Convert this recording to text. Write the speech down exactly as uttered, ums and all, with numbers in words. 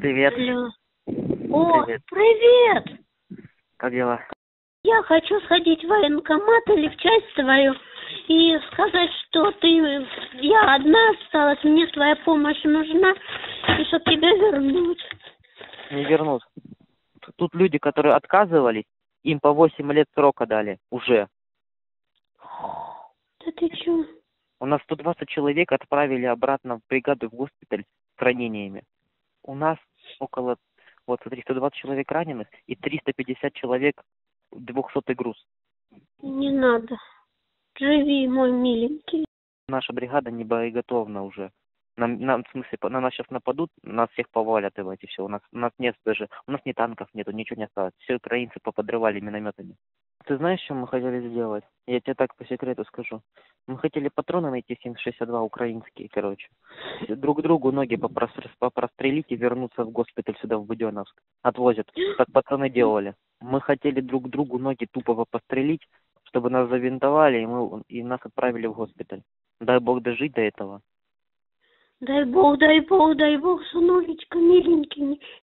Привет. Алло. О, Привет. привет! Как дела? Я хочу сходить в военкомат или в часть твою и сказать, что ты... Я одна осталась, мне твоя помощь нужна, и чтоб тебя вернуть. Не вернут. Тут люди, которые отказывались, им по восемь лет срока дали. Уже. Да ты чё? У нас сто двадцать человек отправили обратно в бригаду, в госпиталь с ранениями. У нас около... Вот, смотри, сто двадцать человек раненых и триста пятьдесят человек двухсотый груз. Не надо. Живи, мой миленький. Наша бригада не боеготовна уже. Нам, нам, в смысле, на нас сейчас нападут, нас всех повалят, и все. У нас, у нас нет даже, у нас ни танков нету, ничего не осталось. Все украинцы поподрывали минометами. Ты знаешь, что мы хотели сделать? Я тебе так по секрету скажу. Мы хотели патроны найти семь шестьдесят два украинские, короче. Друг другу ноги попростр- попрострелить и вернуться в госпиталь сюда, в Буденновск. Отвозят. Так пацаны делали. Мы хотели друг другу ноги тупо пострелить, чтобы нас завинтовали, и, мы, и нас отправили в госпиталь. Дай бог дожить до этого. Дай бог, дай бог, дай бог, сынулечка, миленький.